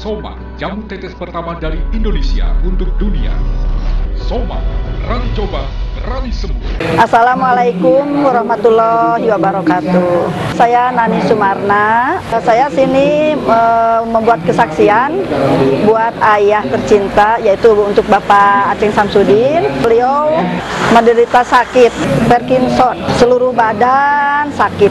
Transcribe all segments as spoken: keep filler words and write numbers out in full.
Soma, jamu tetes pertama dari Indonesia untuk dunia. Soma, berani coba, berani sembuh. Assalamualaikum warahmatullahi wabarakatuh. Saya Nani Sumarna. Saya sini e, membuat kesaksian buat ayah tercinta, yaitu untuk Bapak Aceng Samsudin. Beliau menderita sakit Parkinson, seluruh badan sakit.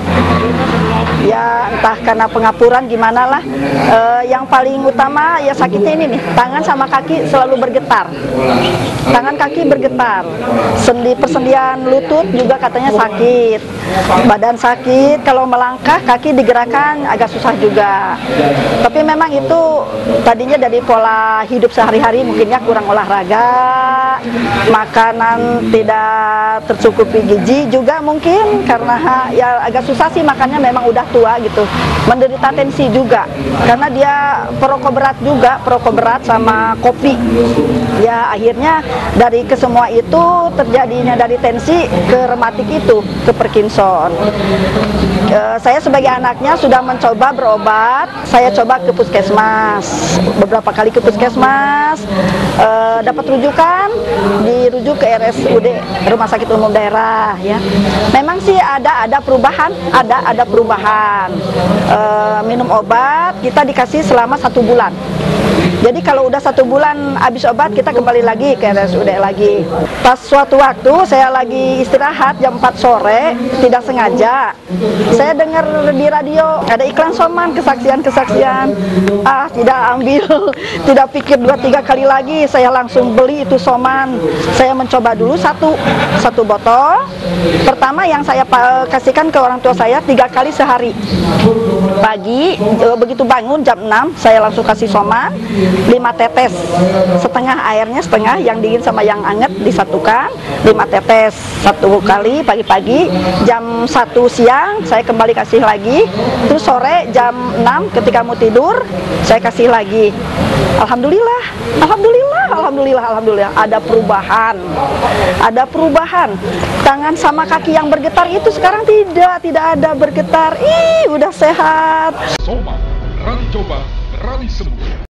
Ya entah karena pengapuran gimana lah. E, yang paling utama ya sakitnya ini nih, tangan sama kaki selalu bergetar. Tangan kaki bergetar, sendi persendian lutut juga katanya sakit, badan sakit, kalau melangkah kaki digerakkan agak susah juga. Tapi memang itu tadinya dari pola hidup sehari-hari, mungkin ya kurang olahraga, makanan tidak tercukupi gizi juga mungkin, karena ya agak susah sih makannya, memang udah tua gitu. Menderita tensi juga karena dia perokok berat juga, perokok berat sama kopi. Ya akhirnya dari kesemua itu terjadinya dari tensi ke rematik itu, ke Parkinson. E, saya sebagai anaknya sudah mencoba berobat, saya coba ke puskesmas, beberapa kali ke puskesmas, e, dapat rujukan, dirujuk ke R S U D, Rumah Sakit Umum Daerah. Ya, memang sih ada ada perubahan, ada ada perubahan. E, minum obat kita dikasih selama satu bulan. Jadi kalau udah satu bulan habis obat kita kembali lagi ke R S U D lagi. Pas suatu waktu saya lagi istirahat jam empat sore, tidak sengaja saya dengar di radio ada iklan Soman, kesaksian-kesaksian. Ah, tidak ambil, tidak pikir dua tiga kali lagi, saya langsung beli itu Soman. Saya mencoba dulu satu satu botol. Pertama yang saya kasihkan ke orang tua saya tiga kali sehari. Pagi begitu bangun jam enam saya langsung kasih Soman lima tetes, setengah airnya, setengah yang dingin sama yang anget disatukan, lima tetes satu kali pagi-pagi. Jam satu siang saya kembali kasih lagi, terus sore jam enam ketika mau tidur saya kasih lagi. Alhamdulillah, Alhamdulillah, Alhamdulillah, Alhamdulillah ada perubahan, ada perubahan. Tangan sama kaki yang bergetar itu sekarang tidak, tidak ada bergetar. Ih, udah sehat. Soma, berani coba, berani sembuh.